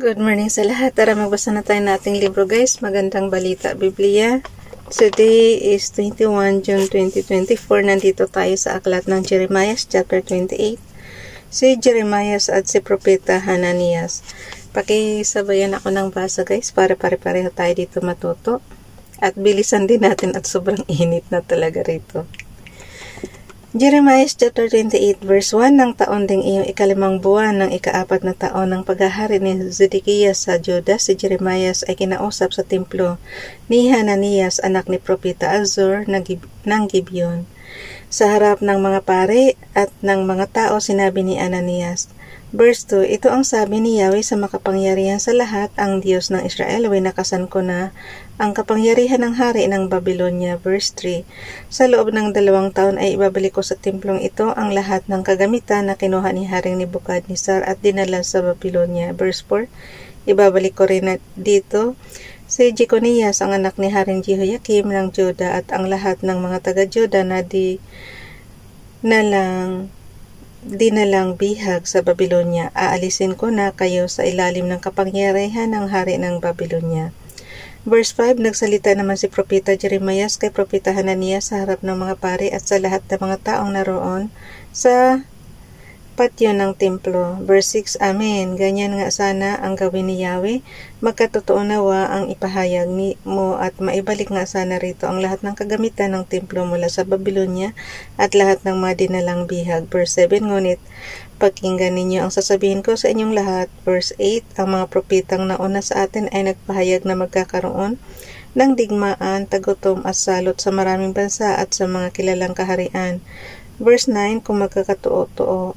Good morning sa lahat. Tara magbasa na tayo ng ating libro guys. Magandang balita, Biblia. Today is 21 June 2024. Nandito tayo sa aklat ng Jeremiah chapter 28. Si Jeremiah at si Propeta Hananias. Pakisabayan ako ng basa guys para pare-pareho tayo dito matuto. At bilisan din natin at sobrang init na talaga rito. Jeremiah chapter 28 verse 1 ng taon ding iyong ikalimang buwan ng ikaapat na taon ng paghahari ni Zedekias sa Juda, si Jeremiah ay kinausap sa templo ni Hananias, anak ni Propeta Azor ng Gibeon. Sa harap ng mga pare at ng mga tao, sinabi ni Ananias, Verse 2, ito ang sabi ni Yahweh sa makapangyarihan sa lahat, ang Diyos ng Israel, winakasan ko na ang kapangyarihan ng hari ng Babylonia. Verse 3, sa loob ng 2 taon ay ibabalik ko sa templong ito ang lahat ng kagamitan na kinuha ni Haring Nebukadnezar at dinala sa Babylonia. Verse 4, ibabalik ko rin dito si Jeconias, ang anak ni Haring Jehoiakim ng Juda, at ang lahat ng mga taga-Juda na dinalang bihag sa Babylonia. Aalisin ko na kayo sa ilalim ng kapangyarihan ng hari ng Babylonia. Verse 5, nagsalita naman si Propeta Jeremiah kay Propeta Hananias sa harap ng mga pari at sa lahat ng mga taong naroon sa patio ng templo. Verse 6, Amen. Ganyan nga sana ang gawin ni Yahweh. Magkatotoo nawa ang ipahayag mo at maibalik nga sana rito ang lahat ng kagamitan ng templo mula sa Babylonia at lahat ng mga dinalang bihag. Verse 7, ngunit pakinggan ninyo ang sasabihin ko sa inyong lahat. Verse 8, ang mga propetang nauna sa atin ay nagpahayag na magkakaroon ng digmaan, tagutom at salot sa maraming bansa at sa mga kilalang kaharian. Verse 9, kung magkatotoo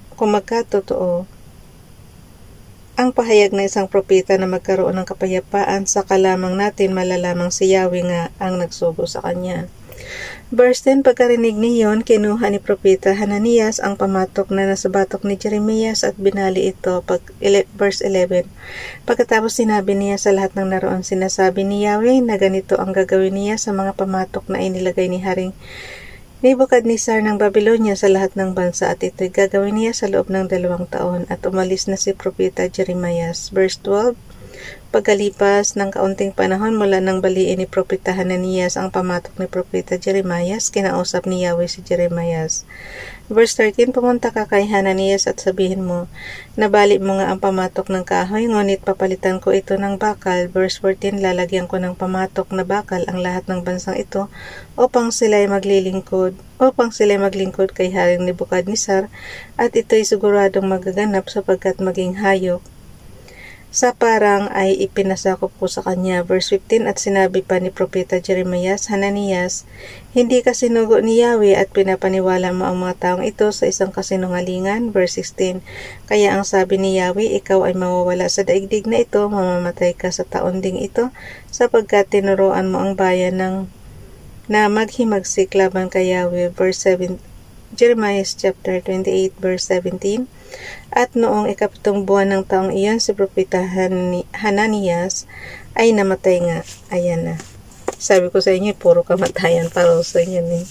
ang pahayag ng isang propeta na magkaroon ng kapayapaan, saka lamang natin malalamang si Yahweh nga ang nagsugo sa kanya. Verse 10, pagkarinig niyon, kinuha ni Propeta Hananias ang pamatok na nasa batok ni Jeremiah at binali ito. Verse 11, pagkatapos sinabi niya sa lahat ng naroon, sinasabi ni Yahweh na ganito ang gagawin niya sa mga pamatok na inilagay ni Haring Nebukadnezar ng Babylonia sa lahat ng bansa, at ito'y gagawin niya sa loob ng 2 taon. At umalis na si Propeta Jeremiah. Verse 12, pagkalipas ng kaunting panahon mula nang baliin ni Propeta Hananias ang pamatok ni Propeta Jeremiah, kinausap ni Yahweh si Jeremiah. Verse 13, pumunta ka kay Hananias at sabihin mo, nabali mo nga ang pamatok ng kahoy, ngunit papalitan ko ito ng bakal. Verse 14, lalagyan ko ng pamatok na bakal ang lahat ng bansang ito upang sila'y maglingkod kay Haring Nebukadnezar, at ito'y siguradong magaganap sapagkat maging hayop sa parang ay ipinasakop ko sa kanya. Verse 15, at sinabi pa ni Propeta Jeremiah, Hananias, hindi ka sinugo ni Yahweh at pinapaniwala mo ang mga taong ito sa isang kasinungalingan. Verse 16, kaya ang sabi ni Yahweh, ikaw ay mawawala sa daigdig na ito, mamamatay ka sa taon ding ito, sapagkat tinuruan mo ang bayan na maghimagsik laban kay Yahweh. Verse 7, Jeremiah chapter 28 verse 17, at noong ikapitong buwan ng taong iyon, si Propeta Hananias ay namatay nga. Ayan na. Sabi ko sa inyo, puro kamatayan para sa inyo eh.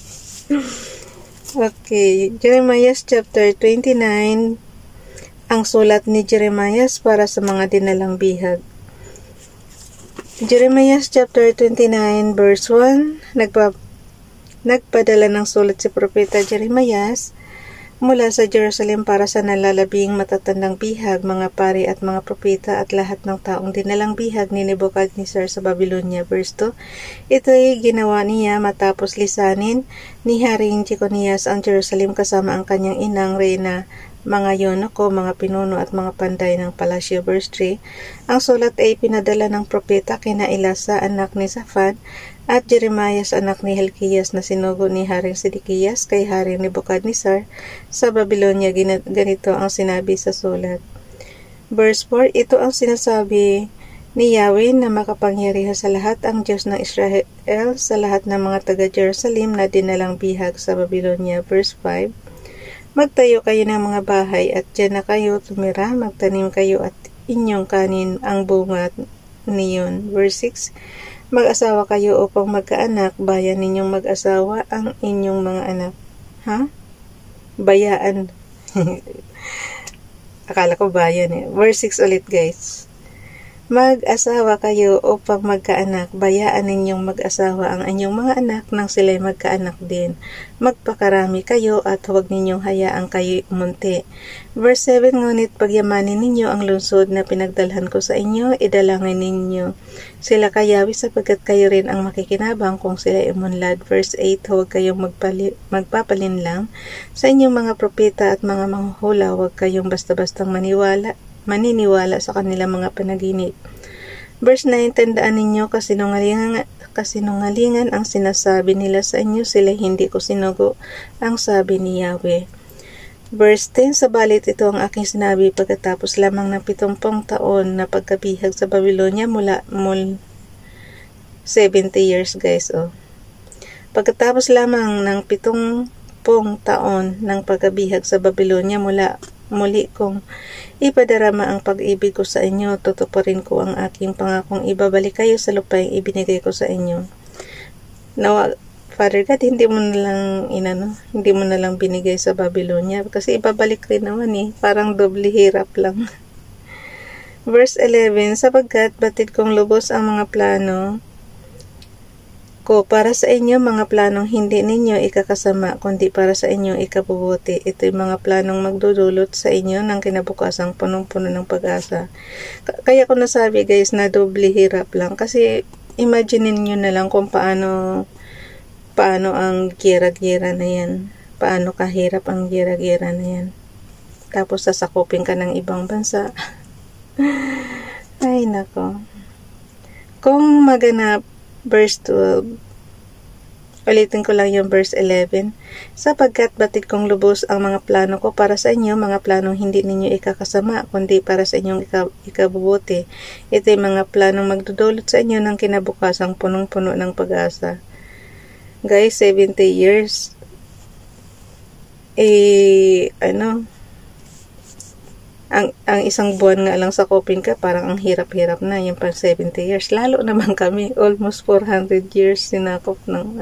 Okay, Jeremiah chapter 29, ang sulat ni Jeremiah para sa mga dinalang bihag. Jeremiah chapter 29 verse 1, nagpadala ng sulat si Propeta Jeremiah mula sa Jerusalem para sa nalalabing matatandang bihag, mga pari at mga propeta at lahat ng taong dinalang bihag ni Nebukadnezar sa Babylonia. Verse 2, ito'y ginawa niya matapos lisanin ni Haring Jeconias ang Jerusalem kasama ang kanyang inang reyna, mga yonoko, mga pinuno at mga panday ng palasyo. Verse 3, ang sulat ay pinadala ng propeta kina Elasa, anak ni Safan, at Jeremiah, anak ni Hilkias, na sinugo ni Haring Zedekias kay Haring Nebukadnezar sa Babylonia. Ganito ang sinabi sa sulat. Verse 4, ito ang sinasabi ni Yahweh na makapangyarihan sa lahat, ang Diyos ng Israel, sa lahat ng mga taga-Jerusalem na dinalang bihag sa Babylonia. Verse 5, magtayo kayo ng mga bahay at dyan na kayo tumira, magtanim kayo at inyong kanin ang bunga niyon. Verse 6, mag-asawa kayo upang magkaanak, bayan ninyong mag-asawa ang inyong mga anak. Bayaan. Akala ko bayan eh. Verse 6 ulit guys. Mag-asawa kayo upang magkaanak. Bayaan ninyong mag-asawa ang inyong mga anak nang sila'y magkaanak din. Magpakarami kayo at huwag ninyong hayaang kayo'y umunti. Verse 7, ngunit pagyamanin ninyo ang lungsod na pinagdalhan ko sa inyo, idalangin ninyo sila kayawi sapagkat kayo rin ang makikinabang kung sila'y umunlad. Verse 8, huwag kayong magpapalinlang sa inyong mga propeta at mga manghuhula. Huwag kayong basta-bastang maniniwala sa kanilang mga panaginip. Verse 9, tandaan ninyo kasinungalingan ang sinasabi nila sa inyo, sila hindi ko sinugo, ang sabi ni Yahweh. Verse 10, sabalit ito ang aking sinabi pagkatapos lamang ng 70 taon na pagkabihag sa Babylonia mula 70 years guys. Pagkatapos lamang ng 70 taon ng pagkabihag sa Babylonia muli kong ipadarama ang pag-ibig ko sa inyo, tutuparin ko ang aking pangakong ibabalik kayo sa lupaing ibinigay ko sa inyo. Now, Father God, hindi mo na lang binigay sa Babylonia kasi ibabalik rin naman parang doble hirap lang. Verse 11, sapagkat batid kong lubos ang mga plano ko para sa inyo, mga planong hindi ninyo ikakasama, kundi para sa inyo ikabubuti. Ito'y mga planong magdudulot sa inyo ng kinabukasang punong-puno ng pag-asa. Kaya ko nasabi guys na doble hirap lang. Kasi imagine niyo na lang kung paano ang gira-gira na yan. Paano kahirap ang gira-gira na yan. Tapos sasakupin ka ng ibang bansa. Ay nako. Kung maganap, verse 12. Ulitin ko lang yung verse 11. Sapagkat batid kong lubos ang mga plano ko para sa inyo, mga planong hindi ninyo ikakasama, kundi para sa inyong ikabubuti. Ito'y mga planong magdudulot sa inyo ng kinabukasang punong-puno ng pag-asa. Guys, 70 years. Ang isang buwan nga lang sa koping ka, parang ang hirap-hirap na yung pang 70 years. Lalo naman kami, almost 400 years sinakop ng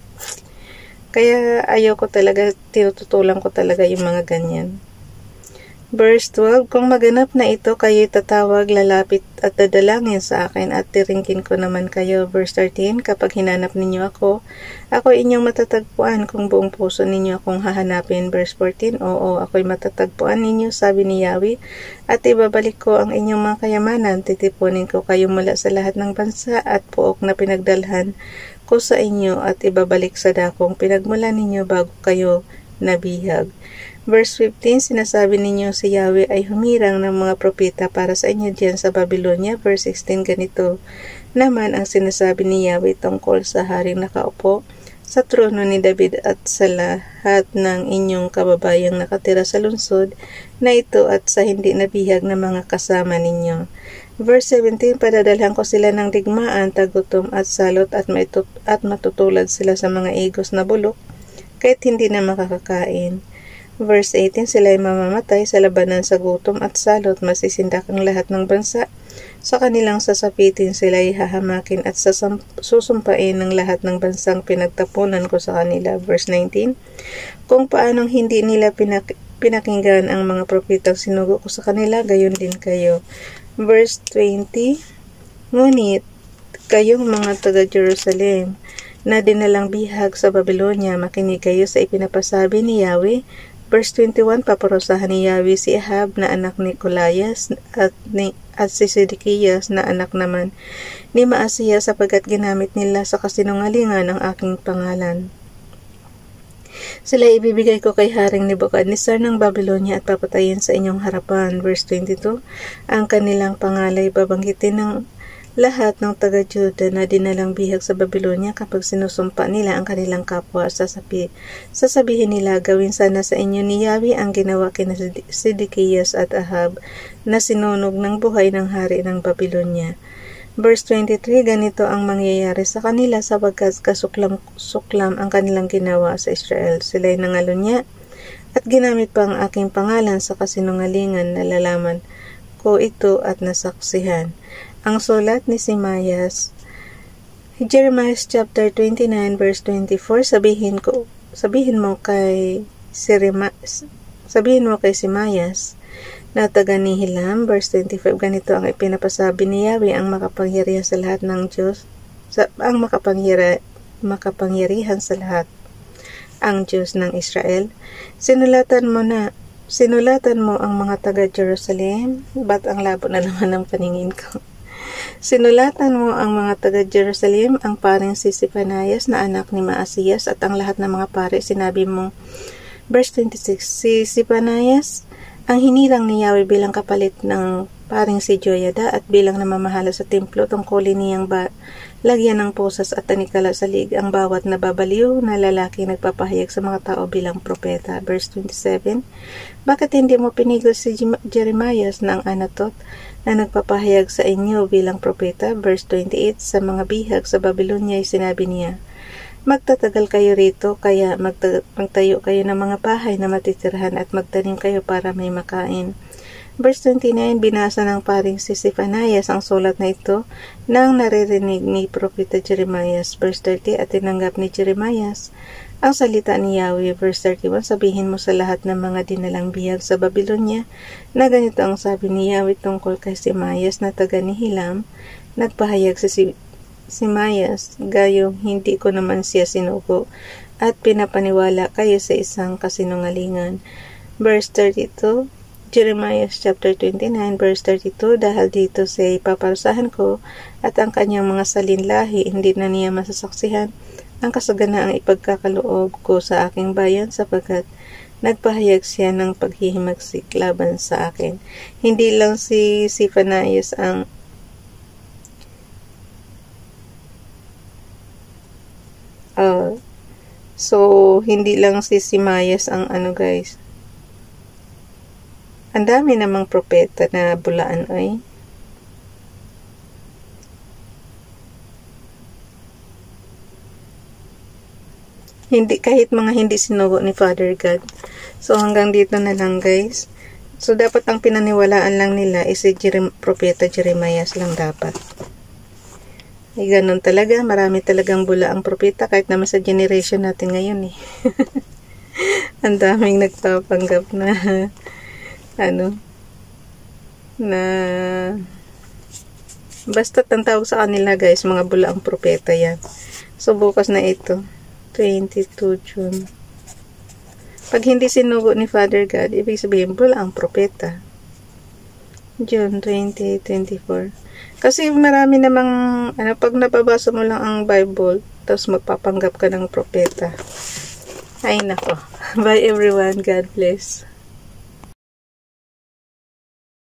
Kaya ayoko talaga, tinututulan ko talaga yung mga ganyan. Verse 12, kung maganap na ito, kayo'y tatawag, lalapit at dadalangin sa akin at tiringkin ko naman kayo. Verse 13, kapag hinanap ninyo ako inyong matatagpuan kung buong puso ninyo akong hahanapin. Verse 14, oo, ako'y matatagpuan ninyo, sabi ni Yahweh, at ibabalik ko ang inyong mga kayamanan, titipunin ko kayo mula sa lahat ng bansa at puok na pinagdalhan ko sa inyo at ibabalik sa dakong pinagmula ninyo bago kayo nabihag. Verse 15, sinasabi ninyo si Yahweh ay humirang ng mga propeta para sa inyo diyan sa Babylonia. Verse 16, ganito naman ang sinasabi ni Yahweh tungkol sa haring nakaupo sa trono ni David at sa lahat ng inyong kababayang nakatira sa lungsod na ito at sa hindi nabihag na mga kasama ninyo. Verse 17, padadalhan ko sila ng digmaan, tagutom at salot at matutulad sila sa mga igos na bulok kahit hindi na makakakain. Verse 18, sila'y mamamatay sa labanan sa gutom at salot, masisindak ang lahat ng bansa. Sa kanilang sasapitin sila'y hahamakin at susumpain ng lahat ng bansang pinagtapunan ko sa kanila. Verse 19, kung paanong hindi nila pinakinggan ang mga propetang sinugo ko sa kanila, gayon din kayo. Verse 20, ngunit kayong mga taga-Jerusalem na dinalang bihag sa Babylonia, makinig kayo sa ipinapasabi ni Yahweh. Verse 21, paparusahan ni Yahweh si Ahab na anak ni Colias at si Sedekiyas na anak naman ni Maasiyah sapagkat ginamit nila sa kasinungalingan ang aking pangalan. Sila ibibigay ko kay Haring Nebukadnezar ng Babylonia at papatayin sa inyong harapan. Verse 22, ang kanilang pangalay babanggitin ng lahat ng taga-Juda na dinalang bihag sa Babylonia kapag sinusumpa nila ang kanilang kapwa. Sasabihin nila, gawin sana sa inyo ni Yahweh ang ginawa kina Sedekiyas at Ahab na sinunog ng buhay ng hari ng Babylonia. Verse 23, ganito ang mangyayari sa kanila sapagkat kasuklam ang kanilang ginawa sa Israel. Sila'y nangalunya at ginamit pa ang aking pangalan sa kasinungalingan, nalalaman ko ito at nasaksihan. Ang sulat ni Simayas, Jeremiah chapter 29 verse 24, sabihin mo kay Simayas na taga-nihilam. Verse 25, ganito ang ipinapasabi ni Yahweh, ang makapangyarihan sa lahat ng Diyos, ang makapangyarihan sa lahat, ang Diyos ng Israel. Sinulatan mo ang mga taga-Jerusalem. Ba't ang labo na naman ng paningin ko? Sinulatan mo ang mga taga-Jerusalem, ang paring si Sipanayas na anak ni Maasiyas at ang lahat ng mga pare. Sinabi mo, verse 26, si Sipanayas ang hinilang ni Yahweh bilang kapalit ng paring si Joyada at bilang namamahala sa templo, tungkulin niyang lagyan ng posas at tanikala sa lig ang bawat nababaliw na lalaki nagpapahayag sa mga tao bilang propeta. Verse 27, bakit hindi mo pinigil si Jeremias ng Anatot na nagpapahayag sa inyo bilang propeta? Verse 28, sa mga bihag sa Babylonia ay sinabi niya, magtatagal kayo rito, kaya magtayo kayo ng mga bahay na matitirhan at magtanim kayo para may makain. Verse 29, binasa ng paring si Sipanayas ang sulat na ito nang naririnig ni Propeta Jeremias. Verse 30, at tinanggap ni Jeremias ang salita ni Yahweh. Verse 31, sabihin mo sa lahat ng mga dinalang bihag sa Babylonia na ganito ang sabi ni Yahweh tungkol kay Simayas na taga-Nihilam. Nagpahayag si Simayas, gayong hindi ko naman siya sinugo at pinapaniwala kayo sa isang kasinungalingan. Verse 32, Jeremiah chapter 29 verse 32, dahil dito siya ipaparusahan ko at ang kanyang mga salinlahi, hindi na niya masasaksihan ang kasaganaang ipagkakaloob ko sa aking bayan sapagkat nagpahayag siya ng paghihimagsik laban sa akin. Hindi lang si Sipanayas ang hindi lang si Simayas ang guys. Ang dami namang propeta na bulaan ay. Kahit mga hindi sinugo ni Father God. So hanggang dito na lang guys. So dapat ang pinaniwalaan lang nila is si propeta Jeremias lang dapat. Ay ganun talaga, marami talagang bula ang propeta kahit naman sa generation natin ngayon eh. Ang daming nagpapanggap na basta't ang tawag sa kanila guys, mga bula ang propeta yan. So bukas na ito, 22 June. Pag hindi sinugo ni Father God, ibig sabihin bula ang propeta. June 2024. Kasi marami namang pag nababasa mo lang ang Bible, tapos magpapanggap ka ng propeta. Ay nako. Bye everyone, God bless.